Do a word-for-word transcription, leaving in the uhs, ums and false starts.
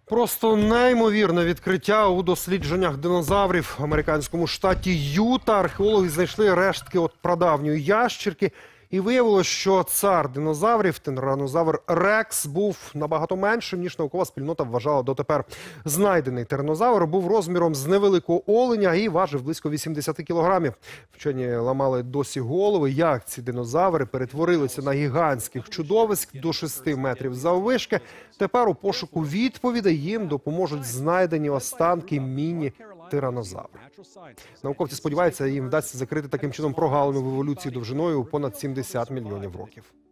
Просто неймовірне відкриття у дослідженнях динозаврів. В американському штаті Юта археологи знайшли рештки от прадавньої ящірки. І виявилось, що цар динозаврів, тиранозавр Рекс, був набагато меншим, ніж наукова спільнота вважала дотепер. Знайдений тиранозавр був розміром з невеликого оленя і важив близько вісімдесят кілограмів. Вчені ламали досі голови, як ці динозаври перетворилися на гігантських чудовиськ до шести метрів заввишки. Тепер у пошуку відповідей їм допоможуть знайдені останки міні-тиранозаврів. Науковці сподіваються, їм вдасться закрити таким чином прогалину в еволюції довжиною у понад сімдесят мільйонів років.